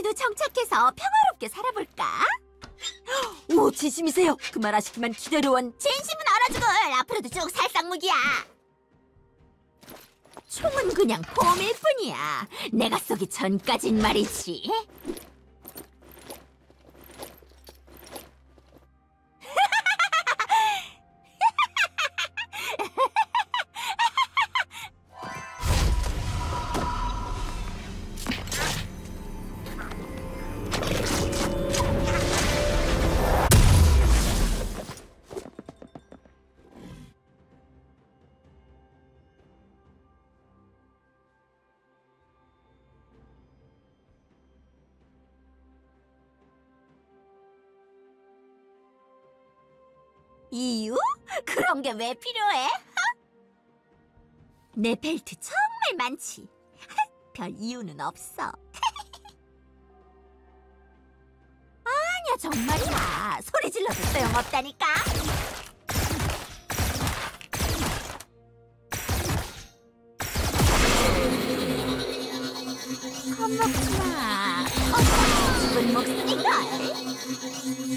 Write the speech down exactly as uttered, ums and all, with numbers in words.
우리도 정착해서 평화롭게 살아볼까? 오, 진심이세요? 그 말 하시기만 기다려온. 진심은 얼어 죽을. 앞으로도 쭉 살상무기야. 총은 그냥 폼일 뿐이야. 내가 쏘기 전까진 말이지. 이유? 그런 게 왜 필요해? 내 벨트 정말 많지. 별 이유는 없어. 아니야, 정말이야. 소리 질러도 소용없다니까. 겁먹지 마. 어차피 죽은 목숨인걸.